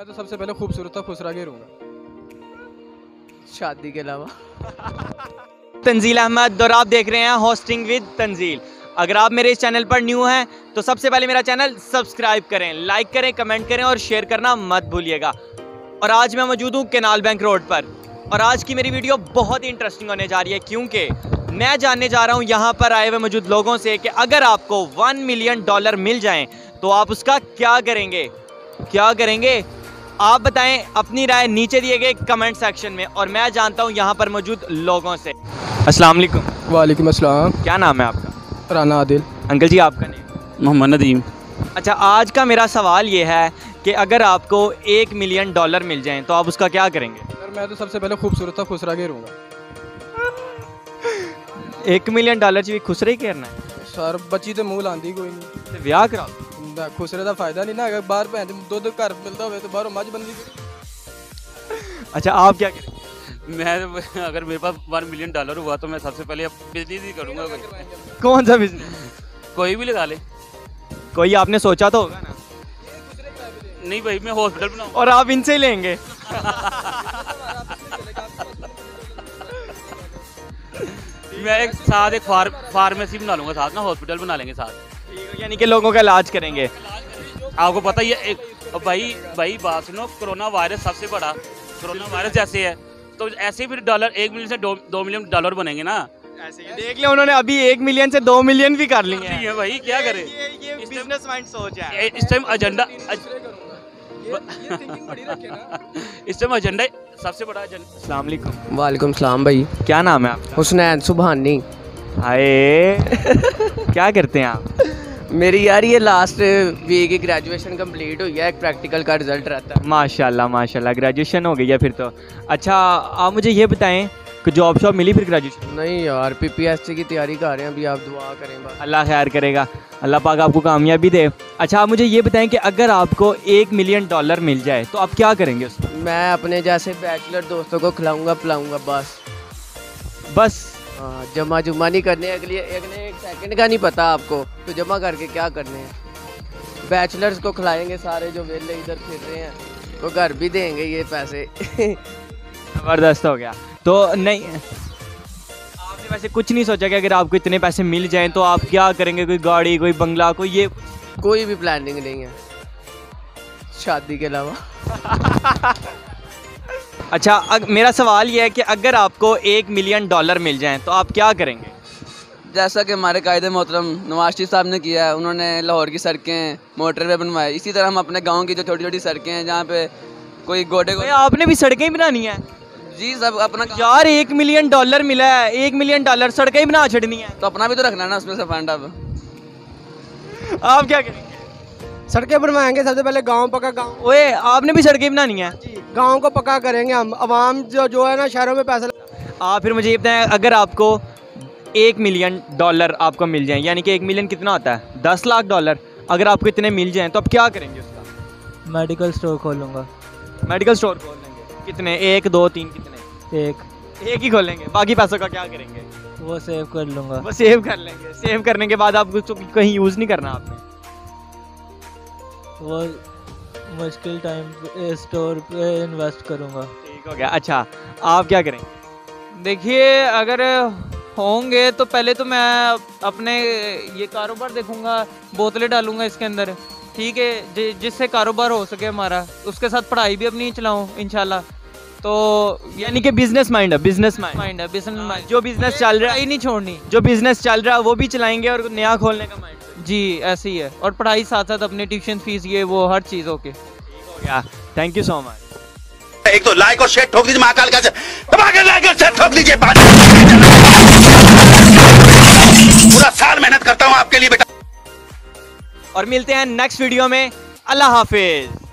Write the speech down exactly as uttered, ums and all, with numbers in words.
तो सबसे पहले खूबसूरत था, खुश रह के रहूंगा शादी के अलावा। तंजील अहमद और आप देख रहे हैं होस्टिंग विद तंजील। अगर आप मेरे इस चैनल पर न्यू हैं तो सबसे पहले मेरा चैनल सब्सक्राइब करें, लाइक करें, कमेंट करें और शेयर करना मत भूलिएगा। और आज मैं मौजूद हूँ कैनाल बैंक रोड पर और आज की मेरी वीडियो बहुत ही इंटरेस्टिंग होने जा रही है क्योंकि मैं जानने जा रहा हूँ यहाँ पर आए हुए मौजूद लोगों से कि अगर आपको वन मिलियन डॉलर मिल जाएं तो आप उसका क्या करेंगे, क्या करेंगे आप बताएं अपनी राय नीचे दिए गए कमेंट सेक्शन में। और मैं जानता हूँ यहाँ पर मौजूद लोगों से। अस्सलाम वालेकुम। वालेकुम अस्सलाम। क्या नाम है आपका? राना आदिल। अंकल जी आपका नेम? मोहम्मद नदीम। अच्छा, आज का मेरा सवाल ये है कि अगर आपको एक मिलियन डॉलर मिल जाएं तो आप उसका क्या करेंगे? सर मैं तो सबसे पहले खूबसूरत था, खुश रह के रहूंगा। एक मिलियन डॉलर च भी खुश रही करना है सर, बच्ची तो मूल आंदी कोई नहीं ते ब्याह करा। खुश रहे का फायदा नहीं ना, अगर बाहर भैन दो दो घर मिलता हो तो बाहरों मज बंदी। अच्छा, आप क्या करेंगे? मैं अगर मेरे पास वन मिलियन डॉलर हुआ तो मैं सबसे पहले बिजनेस ही करूँगा। कौन सा बिजनेस? कोई भी लगा ले। कोई आपने सोचा तो होगा ना? नहीं भाई, मैं हॉस्पिटल बनाऊँ और आप इनसे ही लेंगे? मैं एक साथ एक फार, फार्मेसी बना लूँगा साथ ना, हॉस्पिटल बना लेंगे साथ, यानी कि लोगों का इलाज करेंगे। आपको पता ही है एक भाई भाई बात सुनो, कोरोना वायरस सबसे बड़ा कोरोना वायरस जैसे है तो ऐसे ही फिर डॉलर एक मिलियन से दो, दो मिलियन डॉलर बनेंगे ना। ऐसे ही देख लिया उन्होंने, अभी एक मिलियन से दो मिलियन भी कर लिए हैं। है भाई, क्या करें? ये ये बिजनेस माइंड सोच है। इस टाइम एजेंडा इस टाइम एजेंडा सबसे बड़ा एजेंडा। अस्सलाम वालेकुम। वालेकुम सलाम भाई। क्या नाम है आपका? हुसनैन सुबहानी। हाय क्या करते हैं आप? मेरी यार ये लास्ट वीक की ग्रेजुएशन कंप्लीट हुई है, एक प्रैक्टिकल का रिजल्ट रहता है। माशाल्लाह माशाल्लाह, ग्रेजुएशन हो गई है फिर तो। अच्छा, आप मुझे ये बताएं कि जॉब शॉब मिली फिर ग्रेजुएशन? नहीं यार, पीपीएससी की तैयारी कर रहे हैं अभी, आप दुआ करें बस। अल्लाह खैर करेगा, अल्लाह पाक आपको कामयाबी दे। अच्छा, आप मुझे ये बताएं कि अगर आपको एक मिलियन डॉलर मिल जाए तो आप क्या करेंगे उसमें? मैं अपने जैसे बैचलर दोस्तों को खिलाऊंगा पिलाऊंगा बस। बस हाँ, जमा जुमा नहीं करने, अगली अगले एक सेकंड का नहीं पता आपको, तो जमा करके क्या करने हैं। बैचलर्स को खिलाएंगे सारे जो वेले इधर फिर रहे हैं, तो घर भी देंगे ये पैसे। ज़बरदस्त हो गया। तो नहीं, आपने वैसे कुछ नहीं सोचा कि अगर आपको इतने पैसे मिल जाएं तो आप क्या करेंगे? कोई गाड़ी, कोई बंगला, कोई ये? कोई भी प्लानिंग नहीं है शादी के अलावा। अच्छा, अग, मेरा सवाल ये है कि अगर आपको एक मिलियन डॉलर मिल जाएं तो आप क्या करेंगे? जैसा कि हमारे कायदे मोहतरम नवाज शरीफ साहब ने किया है, उन्होंने लाहौर की सड़कें मोटरवे बनवाए, इसी तरह हम अपने गांव की जो छोटी छोटी सड़कें हैं जहाँ पे कोई गोडे को... आपने भी सड़कें ही बनानी है? जी सब अपना यार, एक मिलियन डॉलर मिला है, एक मिलियन डॉलर सड़कें ही बना छड़नी है तो अपना भी तो रखना है ना उसमें से फंड। अब आप क्या करेंगे? सड़कें बनवाएंगे सबसे पहले, गांव पक्का गांव। ओए, आपने भी सड़कें बनानी है? गांव को पक्का करेंगे हम, अवाम जो जो है ना शहरों में पैसा। आप फिर मुझे ये बताएं, अगर आपको एक मिलियन डॉलर आपको मिल जाए, यानी कि एक मिलियन कितना होता है? दस लाख डॉलर। अगर आपको इतने मिल जाएं तो आप क्या करेंगे उसका? मेडिकल स्टोर खोलूँगा। मेडिकल स्टोर खोल लेंगे? कितने? एक, दो, तीन? कितने? एक एक ही खोलेंगे। बाकी पैसों का क्या करेंगे? वो सेव कर लूँगा। वो सेव कर लेंगे। सेव करने के बाद आपको कहीं यूज़ नहीं करना आपने? वो मुश्किल टाइम स्टोर पे इन्वेस्ट करूँगा। ठीक हो गया। अच्छा, आप क्या करेंगे? देखिए, अगर होंगे तो पहले तो मैं अपने ये कारोबार देखूंगा, बोतलें डालूंगा इसके अंदर, ठीक है, जि, जिससे कारोबार हो सके हमारा, उसके साथ पढ़ाई भी अपनी चलाऊं इंशाल्लाह। तो यानी कि बिजनेस माइंड है, बिजनेस माइंड माइंड है, बिजनेस माइंड। जो बिजनेस चल रहा है ही नहीं छोड़नी, जो बिजनेस चल रहा है वो भी चलाएंगे और नया खोलने का माइंड। जी ऐसे ही है, और पढ़ाई साथ साथ अपनी ट्यूशन फीस ये वो हर चीज़। ओके, ठीक हो गया, थैंक यू सो मच। एक तो लाइक और शेयर ठोक दीजिए, महाकाल का दबा के लाइक और शेयर ठोक दीजिए। पूरा साल मेहनत करता हूँ आपके लिए बेटा। और मिलते हैं नेक्स्ट वीडियो में। अल्लाह हाफिज।